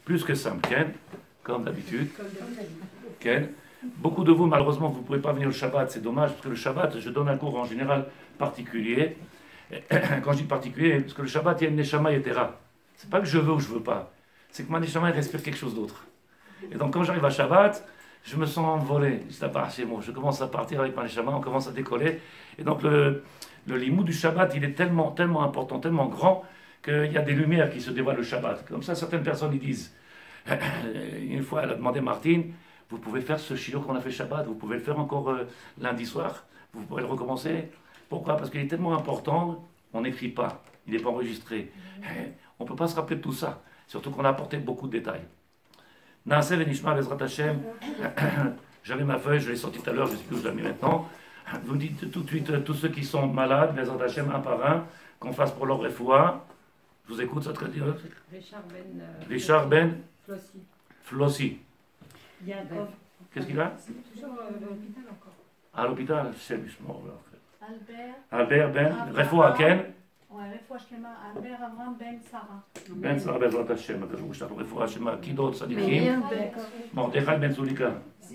plus que simple, Ken, comme d'habitude. Ken. Beaucoup de vous, malheureusement, vous ne pouvez pas venir le Shabbat, c'est dommage, parce que le Shabbat, je donne un cours en général particulier. Quand je dis particulier, parce que le Shabbat, il y a une Neshama Yetera. C'est pas que je veux ou je veux pas, c'est que ma Neshama, elle respire quelque chose d'autre. Et donc, quand j'arrive à Shabbat, je me sens envolé. Je commence à partir avec ma Neshama, on commence à décoller. Et donc, le limou du Shabbat, il est tellement, tellement important, tellement grand, qu'il y a des lumières qui se dévoilent le Shabbat. Comme ça, certaines personnes, ils disent, une fois, elle a demandé à Martine, vous pouvez faire ce shiur qu'on a fait Shabbat, vous pouvez le faire encore lundi soir, vous pouvez le recommencer. Pourquoi? Parce qu'il est tellement important, on n'écrit pas, il n'est pas enregistré. On ne peut pas se rappeler de tout ça, surtout qu'on a apporté beaucoup de détails. Naaseh Venishma Bezrat Hashem, j'avais ma feuille, je l'ai sortie tout à l'heure, je ne sais plus où je la mets maintenant. Vous me dites tout de suite, tous ceux qui sont malades, Bezrat Hashem, un par un, qu'on fasse pour leur refoua. Je vous écoute, ça te dit Richard Ben Flossi. Qu'est-ce qu'il a? Toujours à l'hôpital encore. À l'hôpital, c'est mort. Albert Ben, refoua Ken. Ouais, refoua shema, Albert Avram Ben Sarah. Ben Sarah Bezrat Hashem, refoua shema, Kidot Sadikim. Mordechai Ben Zulika.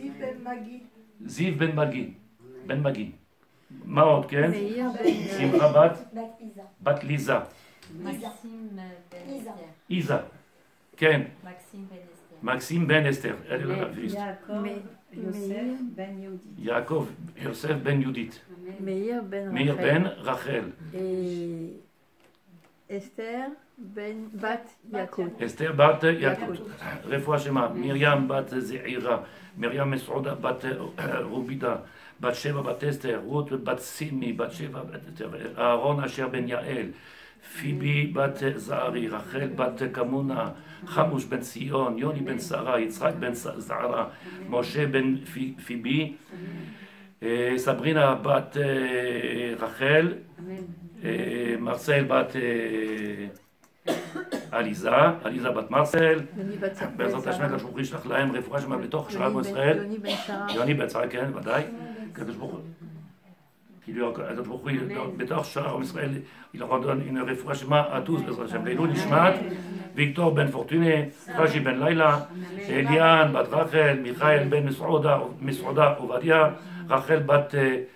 Ziv Ben Magi. Ben Magi. Maot Ken. Simcha Bat Liza. Maxime Ben Esther. Isa. Ken. Maxime Ben Esther. Maxime Ben Esther. Elle est là, la fille. Yosef Ben Yehudit. Yaakov Yosef Ben Yudit. Meir Meir Ben Rachel. Et Esther Ben Bat Yaakov. Esther Bat Yaakov. Refoua Shema. Myriam Bat Zeira. Myriam Mesouda Bat Rubida. Bat Sheva Bat Esther. Ruth Bat Simi. Bat Sheva Bat Esther. Aaron Asher Ben Yael. Phoebe Bat Zari. Rachel Bat Kamuna. Chamush Ben Sion. Yoni Ben Sarah. Yitzhak Ben Zara. Moshe Ben Phoebe. Sabrina Bat Rachel. Marcel Bat Aliza Bat Marcel. בעזרת השם הקדוש ברוך הוא ישלח להם רפואה שלמה בתוך שאר עם ישראל. יוני בן שרה, כן, ודאי. הקדוש ברוך הוא, הקדוש ברוך הוא בתוך שאר עם ישראל, il leur donne une רפואה שלמה à tous בעזרת השם. לעילוי נשמת ויקטור בן פורטונה, חשי בן לילה, אליאן בת רחל, מיכאל בן מסעודה עובדיה, רחל בת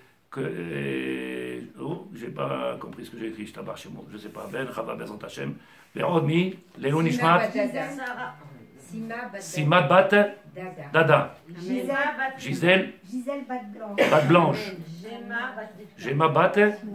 j'ai pas compris ce que j'ai écrit, je tabarre chez moi, je sais pas, Ben, Chava, Bezrat Hashem, Ve'odmi, Léon Nishmat, Simat Bat Dada, Gisèle Bat Blanche, Gemma Bat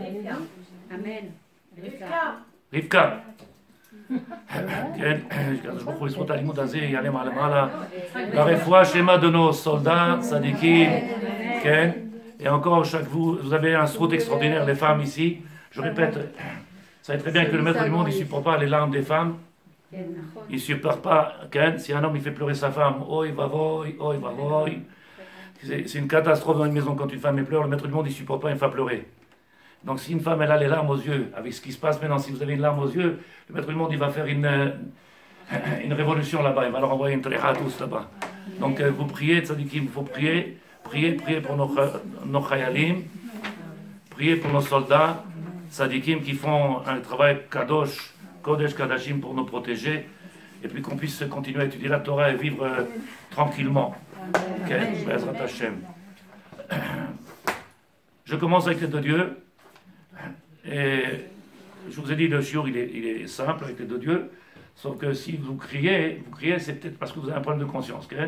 Rivka. כן, הקדוש ברוך הוא יזכות הלימוד הזה, יעלה מעלה מעלה, לרפואה שלמה de nos soldats, צדיקים, כן. Et encore, vous avez un srout extraordinaire, les femmes ici. Je répète, vous savez très bien que le maître du monde, il ne supporte pas les larmes des femmes. Il ne supporte pas, si un homme il fait pleurer sa femme, oh il va voir. C'est une catastrophe dans une maison quand une femme pleure. Le maître du monde, il ne supporte pas une femme pleurer. Donc si une femme, elle a les larmes aux yeux, avec ce qui se passe maintenant, si vous avez une larme aux yeux, le maître du monde, il va faire une révolution là-bas. Il va leur envoyer une tréha à tous là-bas. Donc vous priez, tzadikim, il faut prier. Priez pour nos chayalim, priez pour nos soldats, tzadikim qui font un travail kadosh, kodesh kadashim pour nous protéger, et puis qu'on puisse continuer à étudier la Torah et vivre tranquillement. Okay? Bezrat Hashem. Je commence avec les deux dieux, et je vous ai dit le shiur il est simple avec les deux dieux, sauf que si vous criez c'est peut-être parce que vous avez un problème de conscience, okay?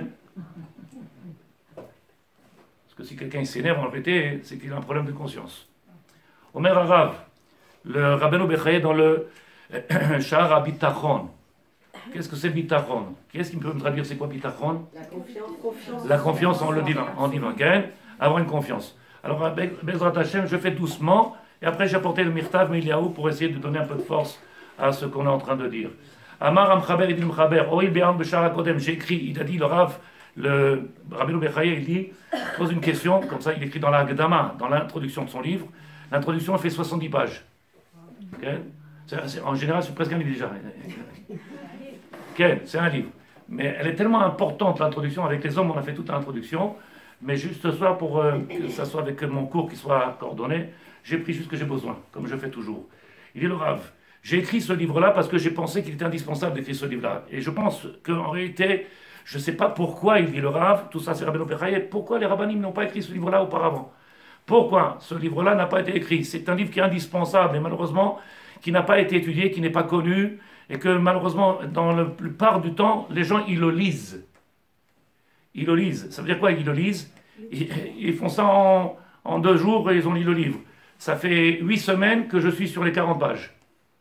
Parce que si quelqu'un s'énerve en répété, c'est qu'il a un problème de conscience. Omer Arav, le Rabbeinu Bechaye dans le Shahar Bitachon. Qu'est-ce que c'est Bitachon? Qui est-ce qui peut me traduire c'est quoi Bitachon? La confiance en le divin, okay? Avoir une confiance. Alors, Bezrat Hashem, je fais doucement, et après j'ai apporté le Mirtav Miliaou pour essayer de donner un peu de force à ce qu'on est en train de dire. Amar Amchaber Idil Mchaber, Oil Be'am Beshara Kodem, j'ai écrit, il a dit le Rav, le Rabbeinu Bechaye, il dit, pose une question, comme ça il écrit dans la Hagdama, dans l'introduction de son livre. L'introduction elle fait 70 pages. Okay? En général c'est presque un livre déjà. Okay, c'est un livre. Mais elle est tellement importante l'introduction, avec les hommes on a fait toute l'introduction, mais juste ce soir pour que ça soit avec mon cours qui soit coordonné, j'ai pris juste ce que j'ai besoin, comme je fais toujours. Il dit le Rav, J'ai écrit ce livre-là parce que j'ai pensé qu'il était indispensable d'écrire ce livre-là. Et je pense qu'en réalité, je ne sais pas pourquoi il dit le Rav, tout ça c'est Rabbeinu Bechaye, pourquoi les rabbinim n'ont pas écrit ce livre-là auparavant. Pourquoi ce livre-là n'a pas été écrit? C'est un livre qui est indispensable et malheureusement qui n'a pas été étudié, qui n'est pas connu et que malheureusement dans la plupart du temps, les gens ils le lisent. Ils le lisent. Ça veut dire quoi ils le lisent? Ils font ça en 2 jours et ils ont lu le livre. Ça fait 8 semaines que je suis sur les 40 pages.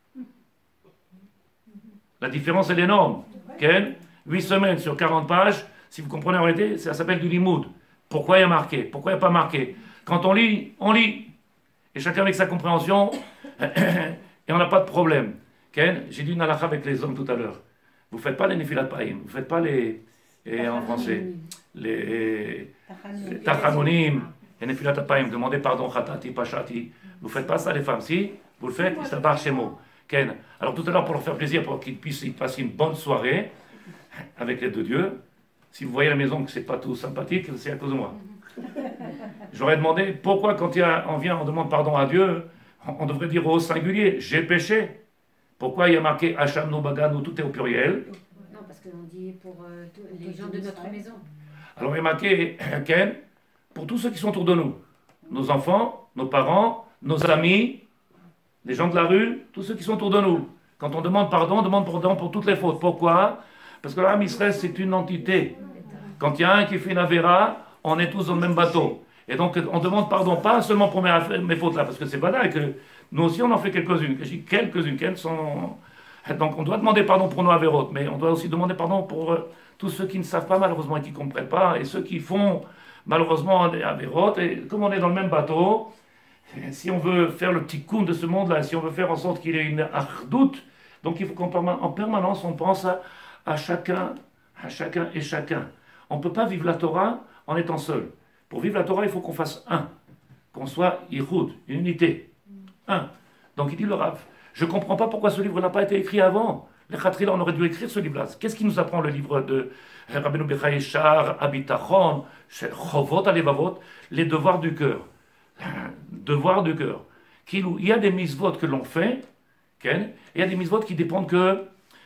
La différence elle est énorme. Okay? 8 semaines sur 40 pages, si vous comprenez en réalité, ça s'appelle du limoud. Pourquoi il y a marqué? Pourquoi il n'y a pas marqué? Quand on lit, on lit. Et chacun avec sa compréhension, et on n'a pas de problème. Okay? J'ai dit une halakha avec les hommes tout à l'heure. Vous ne faites pas les nefilat païm, vous ne faites pas les, en français, les tachanunim, les nefilat païm, demandez pardon, khatati, pashati. Vous ne faites pas ça les femmes, si? Vous le faites, ça part chez moi. Ken. Alors tout à l'heure, pour leur faire plaisir, pour qu'ils puissent y passer une bonne soirée avec l'aide de Dieu, si vous voyez à la maison que ce n'est pas tout sympathique, c'est à cause de moi. J'aurais demandé pourquoi quand on vient, on demande pardon à Dieu, on devrait dire au singulier, j'ai péché. Pourquoi il y a marqué Hacham no bagano, tout est au pluriel? Non, parce qu'on dit pour les gens de notre maison. Alors il y a marqué Ken, pour tous ceux qui sont autour de nous, nos enfants, nos parents, nos amis, les gens de la rue, tous ceux qui sont autour de nous. Quand on demande pardon pour toutes les fautes. Pourquoi? Parce que l'âme Israël, c'est une entité. Quand il y a un qui fait une avéra, on est tous dans le même bateau. Et donc, on demande pardon, pas seulement pour mes fautes là, parce que c'est banal, que nous aussi, on en fait quelques-unes. Je dis quelques-unes, qu'elles sont... Donc, on doit demander pardon pour nos avérotes, mais on doit aussi demander pardon pour tous ceux qui ne savent pas, malheureusement, et qui ne comprennent pas, et ceux qui font, malheureusement, des avérotes. Et comme on est dans le même bateau, si on veut faire le petit coup de ce monde-là, si on veut faire en sorte qu'il y ait une ardoute, donc il faut qu'en permanence, on pense à chacun et chacun. On ne peut pas vivre la Torah en étant seul. Pour vivre la Torah, il faut qu'on fasse un, qu'on soit yichud, une unité. Un. Donc il dit le Rav, je ne comprends pas pourquoi ce livre n'a pas été écrit avant. Les Khatrila, on aurait dû écrire ce livre-là. Qu'est-ce qui nous apprend le livre de Rabbeinu Bechaye Shar, Abitachon, Chovot Alevavot, les devoirs du cœur. Devoirs du cœur. Il y a des mitzvot que l'on fait, et il y a des mitzvot qui dépendent que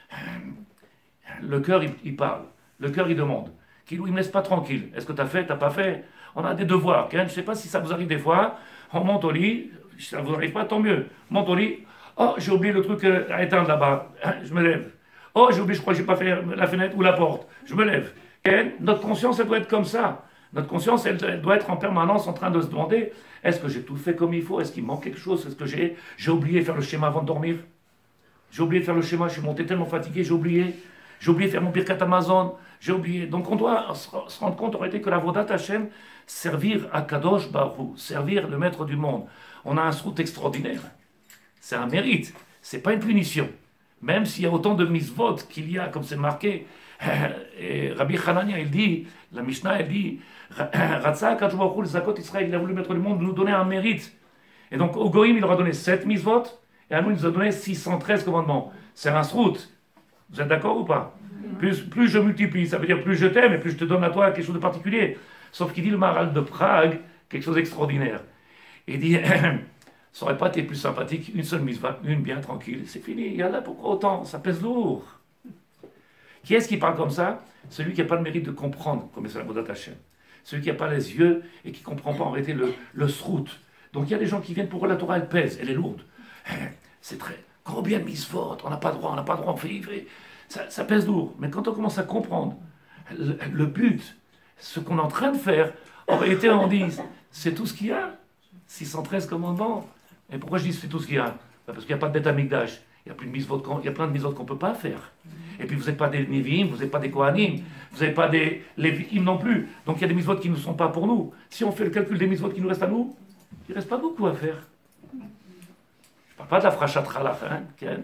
le cœur il parle, le cœur il demande. Il ne me laisse pas tranquille. Est-ce que tu as fait, tu n'as pas fait? On a des devoirs. Je ne sais pas si ça vous arrive des fois. On monte au lit, si ça ne vous arrive pas, tant mieux. On monte au lit. Oh, j'ai oublié le truc à éteindre là-bas. Je me lève. Oh, j'ai oublié, je crois que je n'ai pas fait la fenêtre ou la porte. Je me lève. Notre conscience, elle doit être comme ça. Notre conscience, elle doit être en permanence en train de se demander, est-ce que j'ai tout fait comme il faut? Est-ce qu'il manque quelque chose? Est-ce que j'ai oublié de faire le schéma avant de dormir? J'ai oublié de faire le schéma, je suis monté tellement fatigué, j'ai oublié. J'ai oublié de faire mon Birkat Amazon, j'ai oublié. Donc on doit se rendre compte, en réalité, que la Vodat Hashem, servir à Kadosh Baruch Hu, servir le maître du monde. On a un srout extraordinaire. C'est un mérite, c'est pas une punition. Même s'il y a autant de misvot qu'il y a, comme c'est marqué, et Rabbi Hanania, il dit, la Mishnah, elle dit, Ratza Kadosh Baruch Hu, le Zakot Israël, il a voulu mettre le monde, nous donner un mérite. Et donc au Goïm, il leur a donné 7 misvot, et à nous, il nous a donné 613 commandements. C'est un srout. Vous êtes d'accord ou pas? Plus je multiplie, ça veut dire plus je t'aime et plus je te donne à toi quelque chose de particulier. Sauf qu'il dit le Maharal de Prague, quelque chose d'extraordinaire. Il dit, ça n'aurait pas été plus sympathique, une seule mitzvah, une bien tranquille, c'est fini. Il y a là, pourquoi autant? Ça pèse lourd. Qui est-ce qui parle comme ça? Celui qui n'a pas le mérite de comprendre, comme c'est la Vodat Hashem. Celui qui n'a pas les yeux et qui ne comprend pas en réalité le srout. Donc il y a des gens qui viennent pour eux, la Torah, elle pèse, elle est lourde. C'est très... Combien de misvot? On n'a pas droit, on fait livrer. Ça pèse lourd. Mais quand on commence à comprendre le but, ce qu'on est en train de faire, en réalité, on dit, c'est tout ce qu'il y a. 613 commandements. Et pourquoi je dis c'est tout ce qu'il y a? Parce qu'il n'y a pas de bête amigdash. Il y a plein de misvot qu'on ne peut pas faire. Et puis vous n'êtes pas des Nevi'im, vous n'êtes pas des Kohanim, vous n'êtes pas des Lévi'im non plus. Donc il y a des misvot qui ne sont pas pour nous. Si on fait le calcul des misvot qui nous restent à nous, il ne reste pas beaucoup à faire. Je ne parle pas de la frachat chalach, hein, Ken.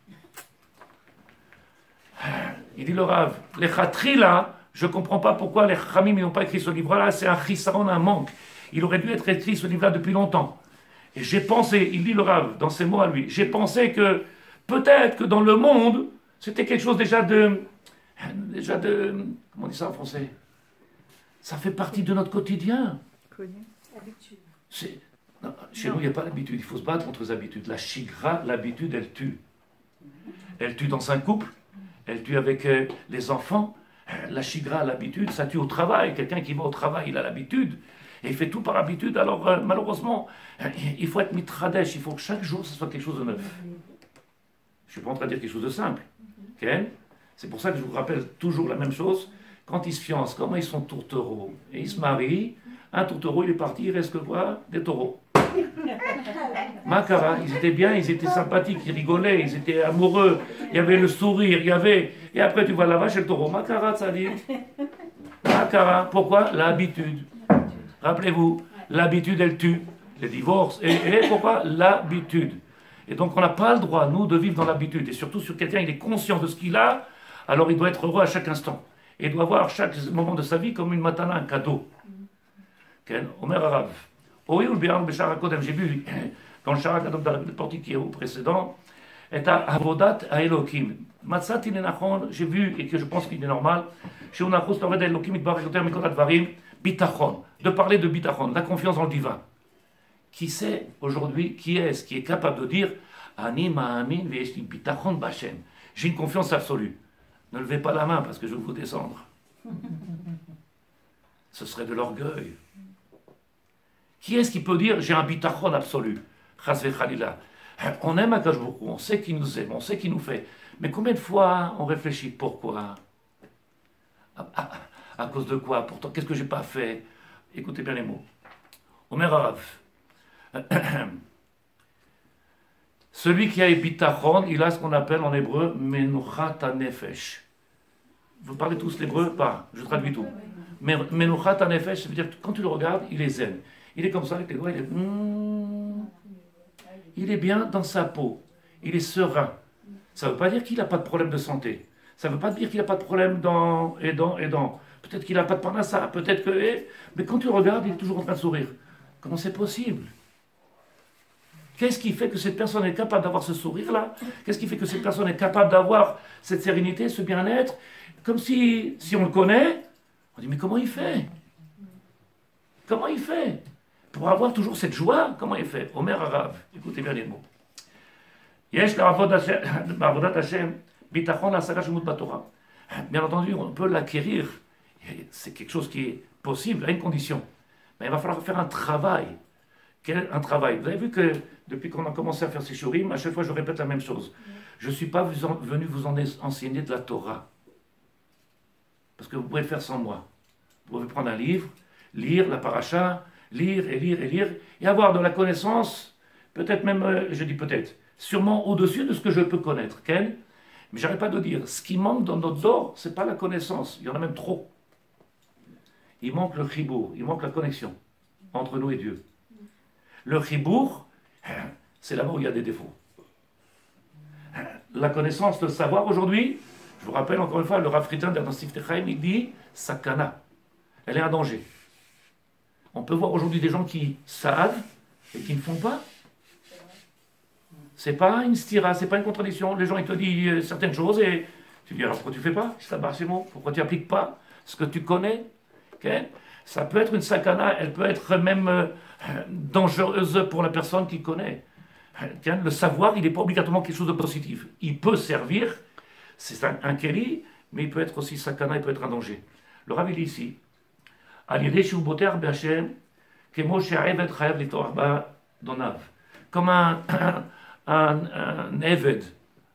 Il dit le Rav, les Khatrila, je ne comprends pas pourquoi les Khamim n'ont pas écrit ce livre-là, c'est un chisaron, un manque. Il aurait dû être écrit ce livre-là depuis longtemps. Et j'ai pensé, il dit le Rav, dans ses mots à lui, j'ai pensé que peut-être que dans le monde, c'était quelque chose déjà de, comment on dit ça en français? Ça fait partie de notre quotidien. Non, chez nous, il n'y a pas l'habitude. Il faut se battre contre les habitudes. La chigra, l'habitude, elle tue. Elle tue dans un couple, elle tue avec les enfants. La chigra, l'habitude, ça tue au travail. Quelqu'un qui va au travail, il a l'habitude. Et il fait tout par habitude. Alors, malheureusement, il faut être mitradesh. Il faut que chaque jour, ce soit quelque chose de neuf. Je ne suis pas en train de dire quelque chose de simple. Okay? C'est pour ça que je vous rappelle toujours la même chose. Quand ils se fiancent, comment ils sont tourtereaux et ils se marient, un tourtereau, il est parti, il reste que quoi? Des taureaux. Makara, ils étaient bien, ils étaient sympathiques, ils rigolaient, ils étaient amoureux, il y avait le sourire, il y avait... Et après tu vois la vache et le taureau. Makara, ça dit. Makara, pourquoi? L'habitude. Rappelez-vous, l'habitude, elle tue. Les divorces. Et pourquoi? L'habitude. Et donc on n'a pas le droit, nous, de vivre dans l'habitude. Et surtout, sur quelqu'un, il est conscient de ce qu'il a, alors il doit être heureux à chaque instant. Et il doit voir chaque moment de sa vie comme une matana, un cadeau. Omer Arav. J'ai vu dans le Sharakadom dans le portique précédent, et à Avodat à Elohim. Matsati Nenachon, j'ai vu et que je pense qu'il est normal, chez Unachos Torved Elohim, Itbarekoter Mikolat Varim, Bitachon, de parler de Bitachon, la confiance dans le divin. Qui sait aujourd'hui, qui est-ce qui est capable de dire Ani Ma'amin Ve'eshti Bitachon Bachem? J'ai une confiance absolue. Ne levez pas la main parce que je vais vous descendre. Ce serait de l'orgueil. Qui est-ce qui peut dire j'ai un bitachon absolu? Chasve Khalila. On aime Akash Baruch Hu, on sait qu'il nous aime, on sait qu'il nous fait. Mais combien de fois on réfléchit pourquoi? À cause de quoi? Pourtant, qu'est-ce que j'ai pas fait? Écoutez bien les mots. Omer Arav. Celui qui a bitachon, il a ce qu'on appelle en hébreu menuchat hanefesh. Vous parlez tous l'hébreu? Pas. Je traduis tout. Menuchat hanefesh, ça veut dire que quand tu le regardes, il est zen. Il est comme ça avec les doigts, il est bien dans sa peau, il est serein. Ça ne veut pas dire qu'il n'a pas de problème de santé. Ça ne veut pas dire qu'il n'a pas de problème dans. Peut-être qu'il n'a pas de parnassa, peut-être que. Mais quand tu le regardes, il est toujours en train de sourire. Comment c'est possible? Qu'est-ce qui fait que cette personne est capable d'avoir ce sourire-là? Qu'est-ce qui fait que cette personne est capable d'avoir cette sérénité, ce bien-être? Comme si on le connaît, on dit mais comment il fait? Comment il fait? Pour avoir toujours cette joie, comment il fait? Omer Arav, écoutez bien les mots. Yesh l'avodat Hashem, bitachon l'asara shemut batorah. Bien entendu, on peut l'acquérir. C'est quelque chose qui est possible à une condition. Mais il va falloir faire un travail. Un travail. Vous avez vu que depuis qu'on a commencé à faire ces shurim, à chaque fois je répète la même chose. Je ne suis pas venu vous enseigner de la Torah. Parce que vous pouvez le faire sans moi. Vous pouvez prendre un livre, lire la paracha, lire et lire et lire, et avoir de la connaissance, peut-être même, je dis peut-être, sûrement au-dessus de ce que je peux connaître. Quel? Mais j'arrête pas de dire, ce qui manque dans notre dor, ce n'est pas la connaissance, il y en a même trop. Il manque le chibour, il manque la connexion entre nous et Dieu. Le chibour, c'est là-bas où il y a des défauts. La connaissance, le savoir aujourd'hui, je vous rappelle encore une fois, le Rav Friedlander dans Siftei Chaim, il dit, sakana, elle est un danger. On peut voir aujourd'hui des gens qui savent et qui ne font pas. C'est pas une stira, c'est pas une contradiction. Les gens ils te disent certaines choses et tu dis alors pourquoi tu fais pas? Pourquoi tu n'appliques pas ce que tu connais? Okay? Ça peut être une sakana, elle peut être même dangereuse pour la personne qui connaît. Okay? Le savoir, il n'est pas obligatoirement quelque chose de positif. Il peut servir, c'est un keli, mais il peut être aussi sakana, il peut être un danger. Le Rav il dit ici. Comme un eved,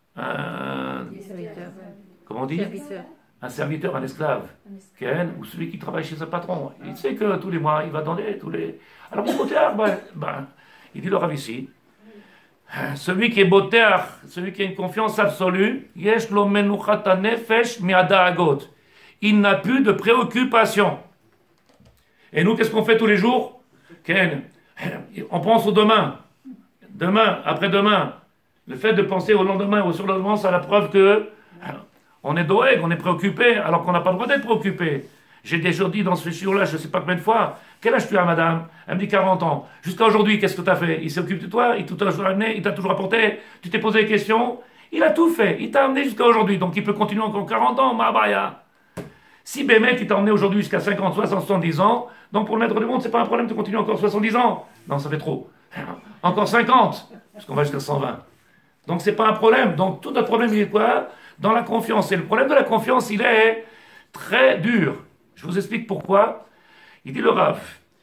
comment on dit? Un serviteur, un esclave, ou celui qui travaille chez un patron. Il sait que tous les mois, il va donner Alors, il dit le Rav ici, celui qui est botéar, celui qui a une confiance absolue, yesh lo menuchat hanefesh mi'ada agot. Il n'a plus de préoccupation. Et nous, qu'est-ce qu'on fait tous les jours? On pense au demain. Demain, après-demain. Le fait de penser au lendemain ou au surlendemain, c'est la preuve que on est doeg, on est préoccupé, alors qu'on n'a pas le droit d'être préoccupé. J'ai déjà dit dans ce shiur-là, je ne sais pas combien de fois, quel âge tu as, madame? Elle me dit 40 ans. Jusqu'à aujourd'hui, qu'est-ce que tu as fait? Il s'est occupé de toi, il t'a toujours amené, il t'a toujours apporté, tu t'es posé des questions, il a tout fait, il t'a amené jusqu'à aujourd'hui, donc il peut continuer encore 40 ans, Mabaya. Si Bémet, il t'a emmené aujourd'hui jusqu'à 50, 60, 70 ans, donc pour le maître du monde, c'est pas un problème de continuer encore 70 ans. Non, ça fait trop. Encore 50, parce qu'on va jusqu'à 120. Donc c'est pas un problème. Donc tout notre problème, il est quoi? Dans la confiance. Et le problème de la confiance, il est très dur. Je vous explique pourquoi. Il dit le Rav,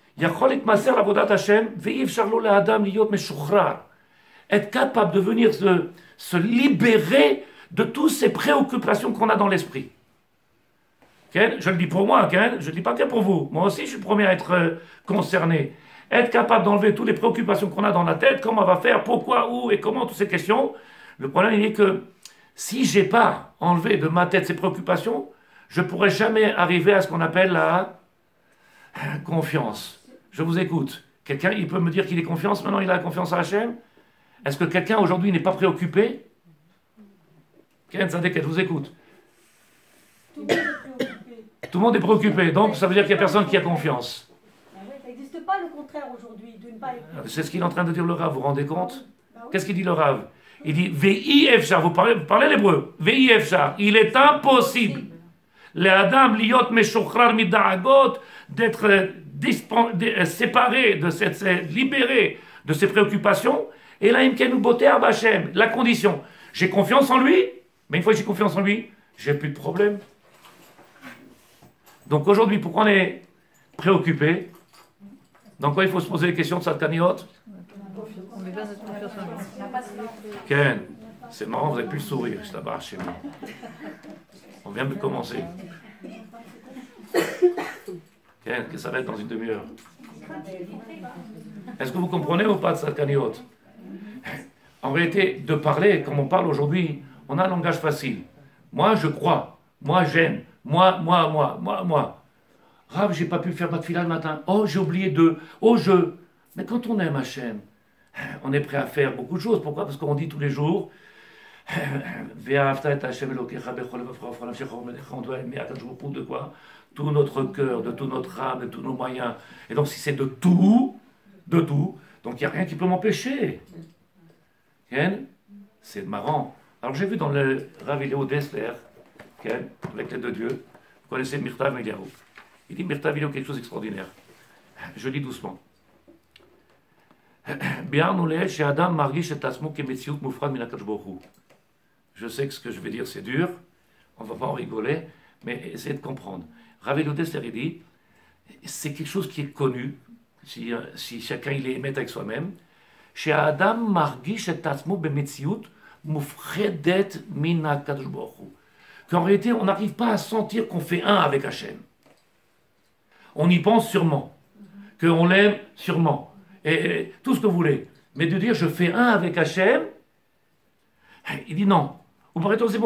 être capable de venir se libérer de toutes ces préoccupations qu'on a dans l'esprit. Je le dis pour moi, je ne le dis pas que pour vous. Moi aussi, je suis le premier à être concerné. Être capable d'enlever toutes les préoccupations qu'on a dans la tête, comment on va faire, pourquoi, où et comment, toutes ces questions. Le problème, il est que si je n'ai pas enlevé de ma tête ces préoccupations, je ne pourrai jamais arriver à ce qu'on appelle la confiance. Je vous écoute. Quelqu'un, il peut me dire qu'il est confiance, maintenant il a la confiance à Hachem? Est-ce que quelqu'un aujourd'hui n'est pas préoccupé? Ken Sadek, je vous écoute. Tout le monde est préoccupé, donc ça veut dire qu'il n'y a personne qui a confiance. Ça n'existe pas le contraire aujourd'hui, de ne pas être... C'est ce qu'il est en train de dire le Rav, vous vous rendez compte? Qu'est-ce qu'il dit le Rav? Il dit V'i Efshar, vous parlez l'hébreu. V'i Efshar, il est impossible. Les Adam liot meshuchrar mida'agot, d'être séparé, de s'être libéré de ses préoccupations. Et là, imkenu boter Hashem, la condition. J'ai confiance en lui, mais une fois que j'ai confiance en lui, j'ai plus de problème. Donc aujourd'hui, pourquoi on est préoccupé? Donc quoi, il faut se poser les questions de Sadkaniot? On met pas notre confiance en lui. Ken, c'est marrant, vous n'avez plus le sourire, je t'abarre chez moi. On vient de commencer. Ken, que ça va être dans une demi-heure. Est-ce que vous comprenez ou pas de Sadkaniot? En réalité, de parler, comme on parle aujourd'hui, on a un langage facile. Moi, je crois. Moi, j'aime. Moi. Rav, j'ai pas pu faire ma tefila le matin. Oh, j'ai oublié de. Oh, je. Mais quand on aime Hachem, on est prêt à faire beaucoup de choses. Pourquoi? Parce qu'on dit tous les jours, on doit aimer Akadosh Baruch Hu de quoi? Tout notre cœur, de tout notre âme, de tous nos moyens. Et donc, si c'est de tout, donc il n'y a rien qui peut m'empêcher. C'est marrant. Alors, j'ai vu dans le Rav Eliyahu Dessler, avec l'aide de Dieu, vous connaissez Mirtav Eliyahu. Il dit Mirtav Eliyahu quelque chose d'extraordinaire. Je lis doucement. Je sais que ce que je vais dire c'est dur, on ne va pas en rigoler, mais essayez de comprendre. Rav Eliyahu Dessler, il dit, c'est quelque chose qui est connu, si chacun il est honnête avec soi-même. Chez Adam margish et atzmo bemetziut mufredet min HaKadosh Baruch Hu. Qu'en réalité, on n'arrive pas à sentir qu'on fait un avec Hachem. On y pense sûrement, qu'on l'aime sûrement, et tout ce que vous voulez. Mais de dire je fais un avec Hachem, il dit non. En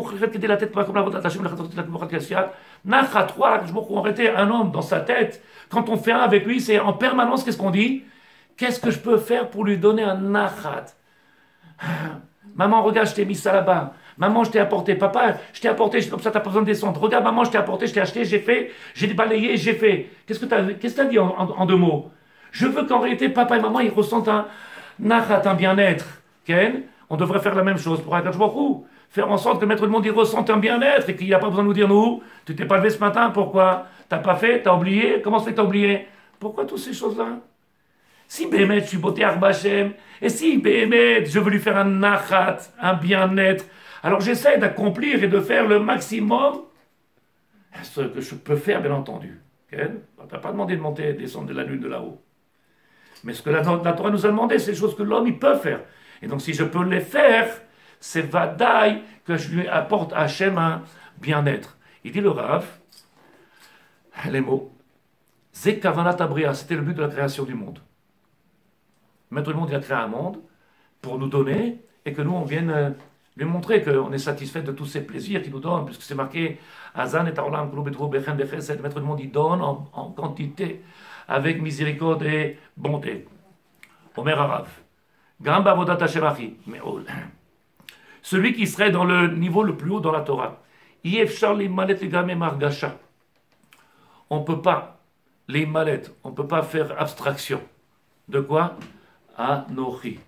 réalité, un homme dans sa tête, quand on fait un avec lui, c'est en permanence, qu'est-ce qu'on dit? Qu'est-ce que je peux faire pour lui donner un nachat? Maman, regarde, je t'ai mis ça là-bas. Maman, je t'ai apporté. Papa, je t'ai apporté. Comme ça, t'as pas besoin de descendre. Regarde, maman, je t'ai apporté, je t'ai acheté, j'ai fait, j'ai balayé, j'ai fait. Qu'est-ce que t'as dit en deux mots? Je veux qu'en réalité, papa et maman, ils ressentent un nachat, un bien-être. Ken, on devrait faire la même chose pour Akadosh Baruch Hu. Faire en sorte que le maître du monde, il ressente un bien-être et qu'il n'y a pas besoin de nous dire, nous, tu t'es pas levé ce matin, pourquoi? T'as pas fait, t'as oublié? Comment se fait que t'as oublié? Pourquoi toutes ces choses-là? Si Béhémet, je suis beauté Arba Hashem, et si Béhémet, je veux lui faire un nachat, un bien-être, alors j'essaie d'accomplir et de faire le maximum, ce que je peux faire, bien entendu. Okay? On ne t'a pas demandé de monter et descendre de la lune de là-haut. Mais ce que la Torah nous a demandé, c'est des choses que l'homme, il peut faire. Et donc si je peux les faire, c'est vadaï que je lui apporte à Hachem un bien-être. Il dit le Rav, les mots, Zé Kavanat Abria, c'était le but de la création du monde. Maître du monde, il a créé un monde pour nous donner et que nous, on vienne lui montrer qu'on est satisfait de tous ces plaisirs qu'il nous donne, puisque c'est marqué Azan et Taolam, le Maître du monde, il donne en quantité, avec miséricorde et bonté. Omer Arav. Gamba Vodat Hashemachi. Celui qui serait dans le niveau le plus haut dans la Torah. Yefshar les malettes les gamé margasha. On ne peut pas, les malettes, on ne peut pas faire abstraction. De quoi? Anochi.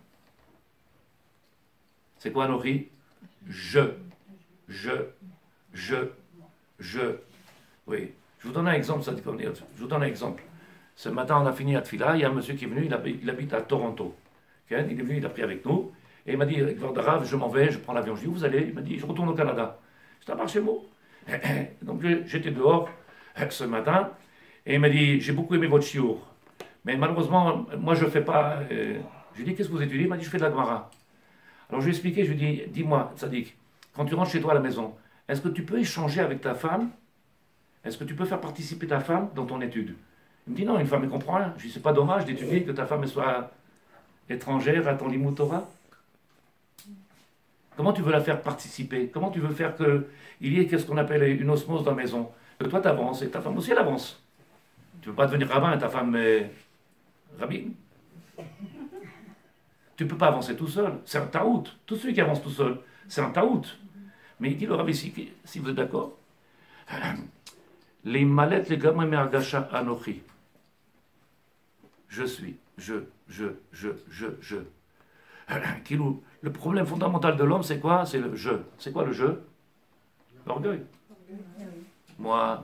C'est quoi Anochi? Je. Oui. Je vous donne un exemple, ça dit comme dire. Je vous donne un exemple. Ce matin, on a fini à Tfila, il y a un monsieur qui est venu, il habite à Toronto. Okay? Il est venu, il a pris avec nous, Et il m'a dit, Rav, je m'en vais, je prends l'avion. Je lui ai dit, où vous allez? Il m'a dit, je retourne au Canada. J'étais à Marchemo. Donc j'étais dehors ce matin, et il m'a dit, j'ai beaucoup aimé votre chiour. Mais malheureusement, moi je ne fais pas... Je lui ai dit, qu'est-ce que vous étudiez? Il m'a dit, je fais de la Gemara. Alors je lui ai expliqué, je lui ai dit, dis-moi, Tzadik, quand tu rentres chez toi à la maison, est-ce que tu peux échanger avec ta femme? Est-ce que tu peux faire participer ta femme dans ton étude? Il me dit, non, une femme ne comprend rien. Je lui ai dit, c'est pas dommage d'étudier que ta femme elle soit étrangère à ton Limud Torah? Comment tu veux la faire participer? Comment tu veux faire qu'il y ait ce qu'on appelle une osmose dans la maison? Que toi tu avances et ta femme aussi elle avance. Tu ne veux pas devenir rabbin et ta femme est rabbine. Tu ne peux pas avancer tout seul. C'est un taout. Tous ceux qui avancent tout seul, c'est un taout. Mais il dit le rabbi ici, si vous êtes d'accord, les malettes, les gamins, mais argacha anochi. Je suis, je. Le problème fondamental de l'homme, c'est quoi? C'est le je. C'est quoi le je? L'orgueil. Moi.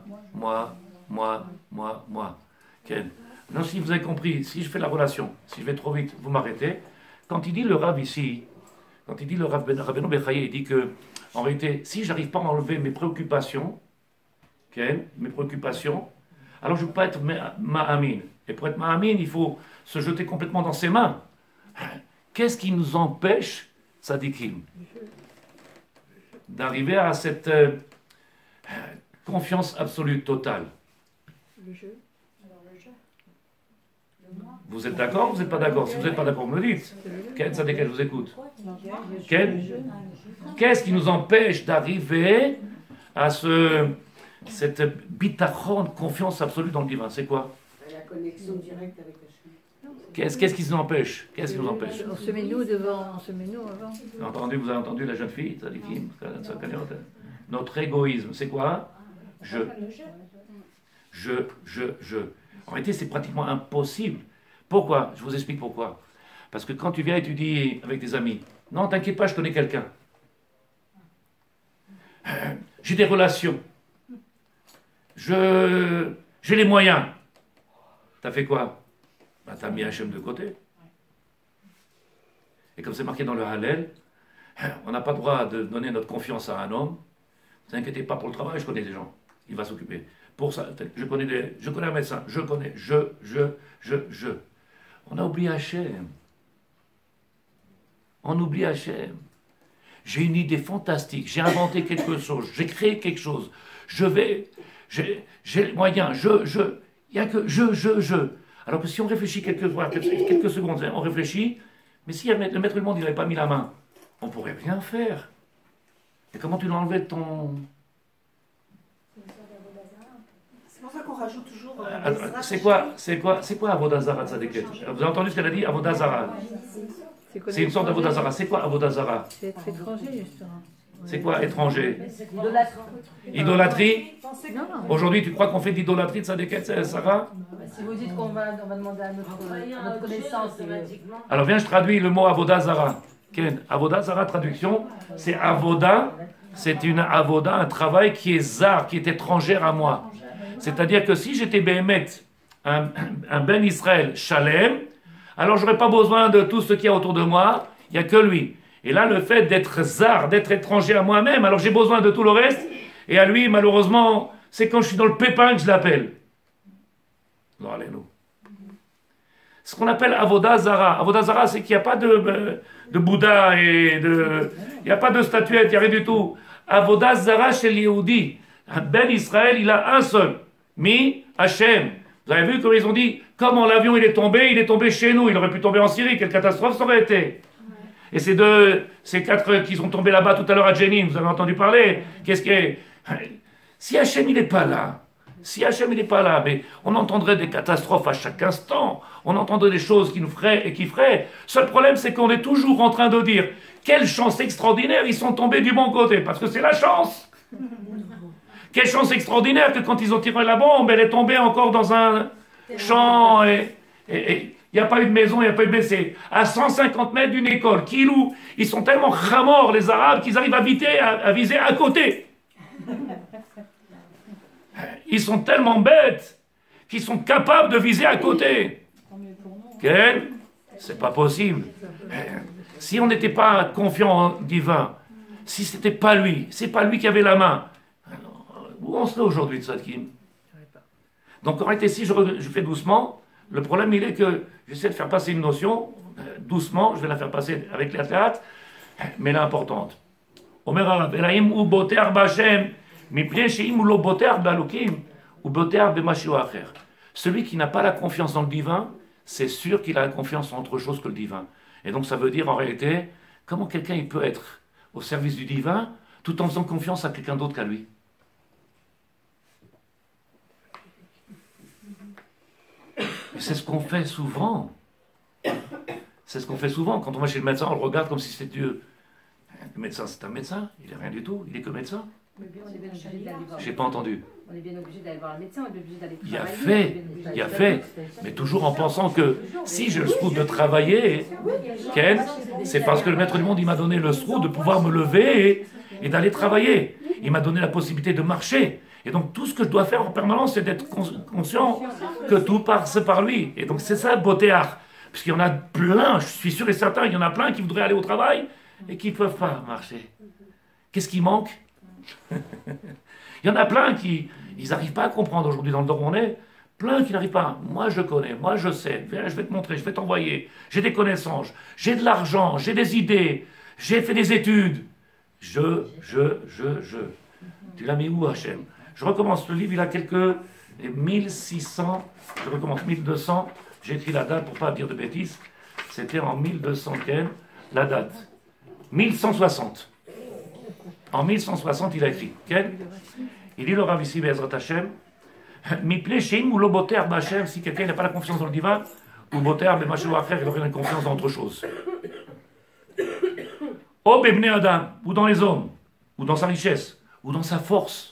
Ken. Non, si vous avez compris, si je fais la relation, si je vais trop vite, vous m'arrêtez. Quand il dit le Rav ici, quand il dit le Rav Rabbeinu Bechaye, il dit que, en réalité, si j'arrive pas à enlever mes préoccupations, Ken, mes préoccupations, alors je ne peux pas être ma'amin. Et pour être ma'amin, il faut se jeter complètement dans ses mains. Qu'est-ce qui nous empêche, tzadikim, d'arriver à cette confiance absolue, totale? Le jeu. Vous êtes d'accord ou vous n'êtes pas d'accord? Si vous n'êtes pas d'accord, vous me le dites. Quel tzadikim, je vous écoute. Qu'est-ce qui nous empêche d'arriver à cette bitachon, confiance absolue dans le divin? C'est quoi? La connexion directe avec Hachem. Qu'est-ce qui nous empêche? Qu'est-ce qui nous empêche? On se met nous devant, on se met nous avant. Vous avez entendu la jeune fille, tzadikim, notre égoïsme, c'est quoi? Je. En réalité, c'est pratiquement impossible. Pourquoi? Je vous explique pourquoi. Parce que quand tu viens étudier avec tes amis, non, t'inquiète pas, je connais quelqu'un. J'ai des relations. J'ai les moyens. T'as fait quoi? Ben, t'as mis Hachem de côté. Et comme c'est marqué dans le Hallel, on n'a pas le droit de donner notre confiance à un homme. Ne vous inquiétez pas pour le travail, je connais des gens. Il va s'occuper. Pour ça, je connais un médecin. On a oublié Hachem. On oublie Hachem. J'ai une idée fantastique. J'ai inventé quelque chose. J'ai créé quelque chose. J'ai les moyens. Il n'y a que je. Alors que si on réfléchit quelques secondes, on réfléchit, mais si le maître du monde n'avait pas mis la main, on ne pourrait rien faire. Et comment tu l'enlevais de ton... C'est pour ça qu'on rajoute toujours... c'est quoi Avodazara Tzadeket? Vous avez entendu ce qu'elle a dit? Avodazara. C'est une sorte d'Avodazara. C'est quoi Avodazara? C'est être étranger, justement. C'est quoi étranger? Idolâtrie. Aujourd'hui, tu crois qu'on fait de l'idolâtrie de Tzadeket, Sarah? Si vous dites qu'on va demander à notre connaissance... Alors viens, je traduis le mot Avodazara. Avodazara, traduction, c'est Avoda, c'est une Avoda, un travail qui est zar, qui est étrangère à moi. C'est-à-dire que si j'étais Béhémet, un Ben Israël Shalem, alors j'aurais pas besoin de tout ce qu'il y a autour de moi, il n'y a que lui. Et là, le fait d'être zar, d'être étranger à moi-même, alors j'ai besoin de tout le reste, et à lui, malheureusement, c'est quand je suis dans le pépin que je l'appelle. Non, allez-nous. Ce qu'on appelle Avoda Zara. Avoda Zara, c'est qu'il n'y a pas de Bouddha et il n'y a pas de statuette, il n'y a rien du tout. Avoda Zara chez l'Yehudi. Ben Israël, il a un seul. Mi Hachem. Vous avez vu comment ils ont dit, comment l'avion il est tombé chez nous. Il aurait pu tomber en Syrie, quelle catastrophe ça aurait été. Et ces quatre qui sont tombés là-bas tout à l'heure à Jenin, vous avez entendu parler. Qu'est-ce que... Si Hachem il n'est pas là, mais on entendrait des catastrophes à chaque instant, on entendrait des choses qui nous feraient et qui feraient. Seul problème, c'est qu'on est toujours en train de dire quelle chance extraordinaire, ils sont tombés du bon côté, parce que c'est la chance. Quelle chance extraordinaire que quand ils ont tiré la bombe, elle est tombée encore dans un champ et il n'y a pas eu de maison, il n'y a pas eu de blessés. À 150 mètres d'une école, Kilou, ils sont tellement ramords, les Arabes, qu'ils arrivent à viser à côté. Ils sont tellement bêtes qu'ils sont capables de viser à côté. Quel? C'est pas possible. Si on n'était pas confiant en divin, si ce n'était pas lui, c'est pas lui qui avait la main, alors, où on serait aujourd'hui, Tzadkim? Donc en réalité, si je fais doucement, le problème il est que j'essaie de faire passer une notion, doucement, je vais la faire passer avec la théâtre, mais elle est importante. Omer Arav, Elaim ou boter b'Hashem, mipnei she'im ou lo boter b'Elokim, ou boter b'Mashiach acher. Celui qui n'a pas la confiance dans le divin, c'est sûr qu'il a la confiance en autre chose que le divin. Et donc ça veut dire en réalité, comment quelqu'un il peut être au service du divin tout en faisant confiance à quelqu'un d'autre qu'à lui. C'est ce qu'on fait souvent. C'est ce qu'on fait souvent. Quand on va chez le médecin, on le regarde comme si c'était Dieu. Le médecin, c'est un médecin, il n'est rien du tout, il est que médecin. J'ai pas entendu. On est bien obligé d'aller voir un médecin, on est obligé d'aller travailler. Il y a fait, mais toujours en pensant que si j'ai le sroud de travailler, Ken, c'est parce que le maître du monde, il m'a donné le sroud de pouvoir me lever et d'aller travailler. Il m'a donné la possibilité de marcher. Et donc tout ce que je dois faire en permanence, c'est d'être conscient que tout passe par lui. Et donc c'est ça, Botéar. Parce qu'il y en a plein, je suis sûr et certain, il y en a plein qui voudraient aller au travail et qui ne peuvent pas marcher. Qu'est-ce qui manque? Il y en a plein qui n'arrivent pas à comprendre aujourd'hui dans le temps où on est. Plein qui n'arrivent pas. Moi je connais, moi je sais. Viens, je vais te montrer, je vais t'envoyer. J'ai des connaissances, j'ai de l'argent, j'ai des idées, j'ai fait des études. Je. Tu l'as mis où, Hachem? Je recommence le livre, il a quelques 1600, je recommence 1200. J'ai écrit la date pour ne pas dire de bêtises. C'était en 1200, la date. 1160. En 1160, il a écrit. Il dit le Rav ici, Bezrat Hashem, Miplé Sheim ou Loboter B'Hashem, si quelqu'un n'a pas la confiance dans le divin, ou Boter B'Mashiach Acher, il aurait la confiance dans autre chose. Ou B'Bnei Adam, ou dans les hommes, ou dans sa richesse, ou dans sa force.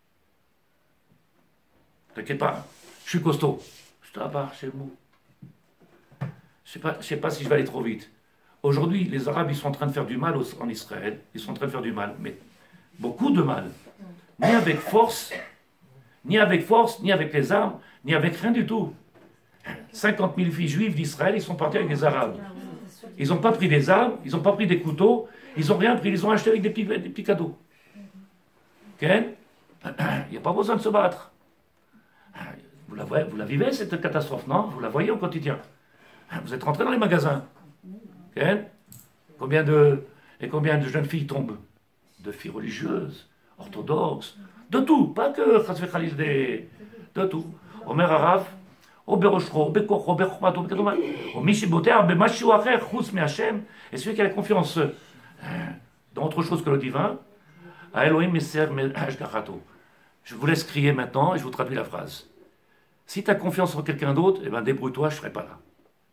T'inquiète pas, je suis costaud. Je t'abats chez vous. Je sais pas si je vais aller trop vite. Aujourd'hui, les Arabes, ils sont en train de faire du mal en Israël. Ils sont en train de faire du mal, mais beaucoup de mal. Ni avec force, ni avec les armes, ni avec rien du tout. 50 000 filles juives d'Israël, ils sont partis avec des Arabes. Ils n'ont pas pris des armes, ils n'ont pas pris des couteaux, ils n'ont rien pris, ils ont acheté avec des petits cadeaux. Il n'y a pas besoin de se battre. Vous la vivez, cette catastrophe, non? Vous la voyez au quotidien. Vous êtes rentrés dans les magasins. Combien de jeunes filles tombent? De filles religieuses, orthodoxes, de tout, pas que Chasve Khalil, de tout. Omer Arav, et celui qui a la confiance dans autre chose que le divin, je vous laisse crier maintenant et je vous traduis la phrase. Si tu as confiance en quelqu'un d'autre, eh ben débrouille-toi, je ne serai pas là.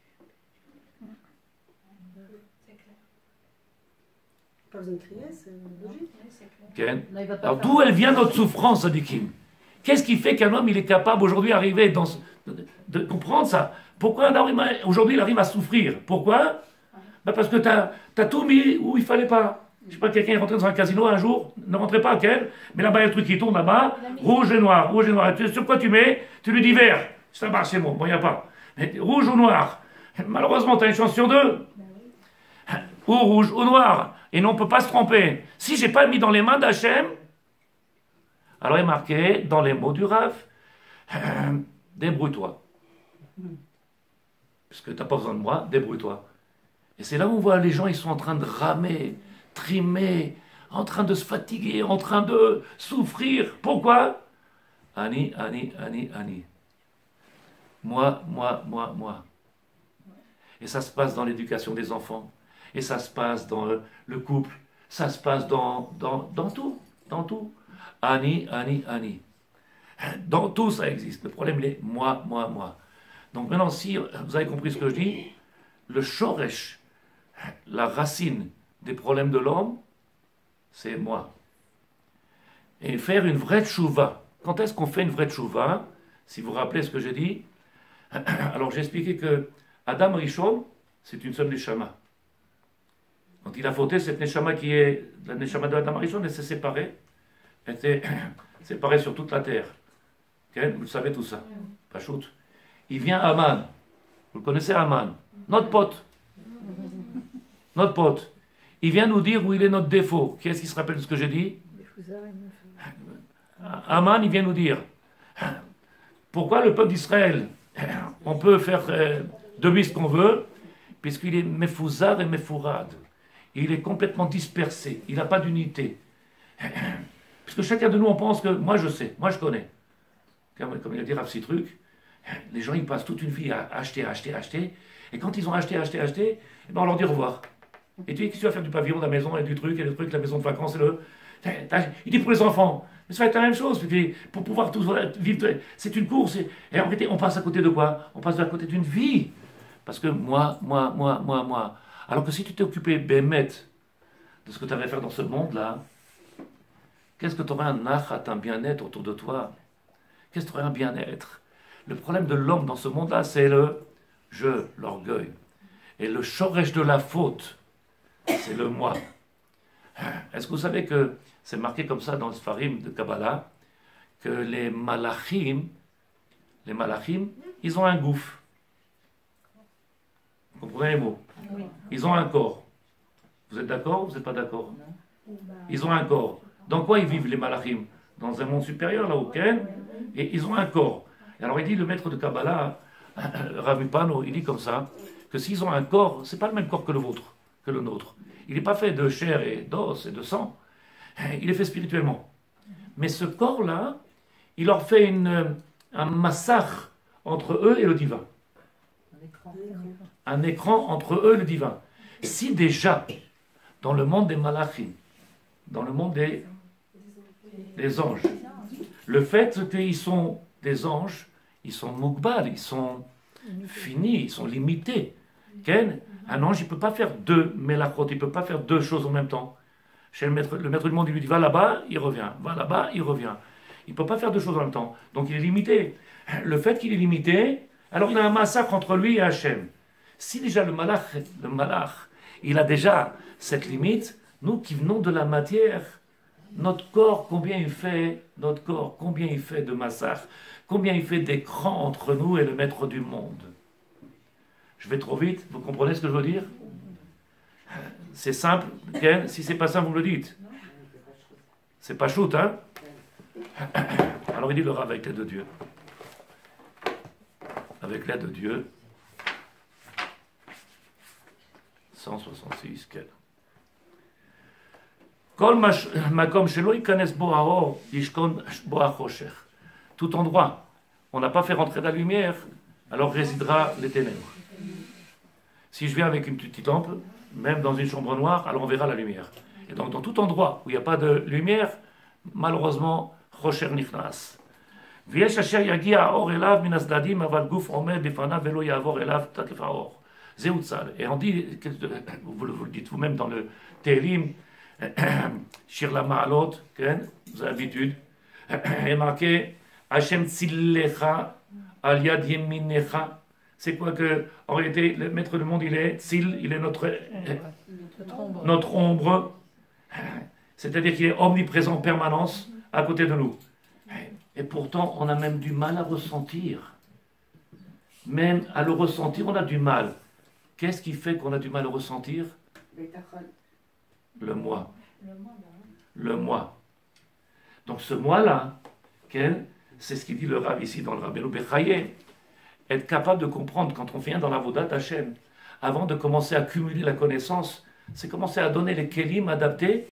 Pas besoin de crier, c'est logique. Alors d'où elle vient notre souffrance, Sadikim? Qu'est-ce qui fait qu'un homme il est capable aujourd'hui d'arriver de comprendre ça? Pourquoi un homme aujourd'hui il arrive à souffrir? Pourquoi? Parce que tu as tout mis où il ne fallait pas. Je ne sais pas, quelqu'un est rentré dans un casino un jour, ne rentrez pas, mais là-bas il y a le truc qui tourne là-bas, rouge et noir, rouge et noir. Sur quoi tu mets? Tu lui dis vert. Ça marche, c'est bon, il n'y a pas. Mais rouge ou noir? Malheureusement, tu as une chance sur deux. Ou rouge ou noir. Et non, on ne peut pas se tromper. Si je n'ai pas mis dans les mains d'Hachem, alors il est marqué dans les mots du Rav, débrouille-toi. Parce que tu n'as pas besoin de moi, débrouille-toi. Et c'est là où on voit les gens, ils sont en train de ramer, trimer, en train de se fatiguer, en train de souffrir. Pourquoi? Ani. Moi. Et ça se passe dans l'éducation des enfants. Et ça se passe dans le couple. Ça se passe dans tout. Dans tout. Ani. Dans tout, ça existe. Le problème, il est moi. Donc maintenant, si vous avez compris ce que je dis, le shoresh, la racine des problèmes de l'homme, c'est moi. Et faire une vraie tchouva. Quand est-ce qu'on fait une vraie tchouva? Si vous vous rappelez ce que j'ai dit, alors j'ai expliqué que Adam Rishon, c'est une seule neshama. Quand il a fauté, cette neshama qui est la neshama de Adam Rishon, elle s'est séparée. Elle était séparée sur toute la terre. Okay? Vous savez tout ça. Pachout. Il vient Aman. Vous le connaissez Aman? Notre pote. notre pote, il vient nous dire où il est notre défaut. Qui est-ce qui se rappelle de ce que j'ai dit? Aman, il vient nous dire pourquoi le peuple d'Israël, on peut faire de lui ce qu'on veut, puisqu'il est mefouzar et mefourad. Il est complètement dispersé, il n'a pas d'unité. Puisque chacun de nous, on pense que moi je sais, moi je connais. Comme il a dit Rav Citruc, les gens ils passent toute une vie à acheter, et quand ils ont acheté, eh ben on leur dit au revoir. Et tu dis, qu'est-ce que tu vas faire du pavillon, de la maison, et du truc, et le truc, la maison de vacances, il dit pour les enfants, mais ça va être la même chose, pour pouvoir tous vivre, c'est une course, et en réalité, on passe à côté de quoi? On passe à côté d'une vie. Parce que moi. Alors que si tu t'es occupé, Bémet, de ce que tu avais à faire dans ce monde-là, qu'est-ce que tu aurais un nachat, un bien-être autour de toi? Qu'est-ce que tu aurais un bien-être? Le problème de l'homme dans ce monde-là, c'est le je, l'orgueil. Et le shoresh de la faute, c'est le moi. Est-ce que vous savez que c'est marqué comme ça dans le Sfarim de Kabbalah, que les malachim, ils ont un gouffre. Vous comprenez les mots? Oui. Ils ont un corps. Vous êtes d'accord ou vous n'êtes pas d'accord? Ils ont un corps. Dans quoi ils vivent les malachim? Dans un monde supérieur, là, au Ken, et ils ont un corps. Et alors il dit, le maître de Kabbalah, Rav Mipano, il dit comme ça, que s'ils ont un corps, c'est pas le même corps que le vôtre, que le nôtre. Il n'est pas fait de chair et d'os et de sang, il est fait spirituellement. Mais ce corps-là, il leur fait un massacre entre eux et le divin. Un écran entre eux et le divin. Si déjà, dans le monde des malachim, dans le monde des anges, le fait qu'ils sont des anges, ils sont mukbal, ils sont finis, ils sont limités. Un ange, il ne peut pas faire deux melachot, il ne peut pas faire deux choses en même temps. Chez le maître du monde, il lui dit va là-bas, il revient, va là-bas, il revient. Il ne peut pas faire deux choses en même temps. Donc il est limité. Le fait qu'il est limité, alors il a un massacre entre lui et Hachem. Si déjà le malach, il a déjà cette limite, nous qui venons de la matière, notre corps, combien il fait de massacre, combien il fait d'écran entre nous et le maître du monde. Je vais trop vite, vous comprenez ce que je veux dire? C'est simple, Ken, si c'est pas ça, vous me le dites. C'est pas shoot, hein? Alors il dit le Rav avec l'aide de Dieu. Avec l'aide de Dieu. 166, Ken. Tout endroit, on n'a pas fait rentrer la lumière, alors résidera les ténèbres. Si je viens avec une petite lampe, même dans une chambre noire, alors on verra la lumière. Et donc dans tout endroit où il n'y a pas de lumière, malheureusement, Rocher Nichnas. Et on dit, vous le dites vous-même dans le Télim, Shir la Ma'alot, vous avez l'habitude, est marqué Hashem Tzillecha al Yad Yeminecha. C'est quoi que, en réalité, le maître du monde, il est Tzil, il est notre ombre. C'est-à-dire qu'il est omniprésent en permanence à côté de nous. Et pourtant, on a même du mal à ressentir. Même à le ressentir, on a du mal. Qu'est-ce qui fait qu'on a du mal à ressentir? Le moi. Le moi. Donc ce moi-là, c'est ce qu'il dit le Rav ici dans le Rabbeinu Bechaye, être capable de comprendre quand on vient dans la Vodat Hashem, avant de commencer à cumuler la connaissance, c'est commencer à donner les kelim adaptés